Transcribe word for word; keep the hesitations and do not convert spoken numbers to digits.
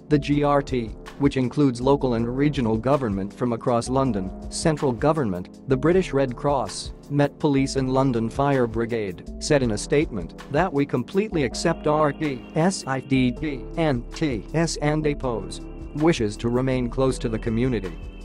The G R T, which includes local and regional government from across London, central government, the British Red Cross, Met Police and London Fire Brigade, said in a statement that we completely accept R T S I D P and T S and A P O's wishes to remain close to the community.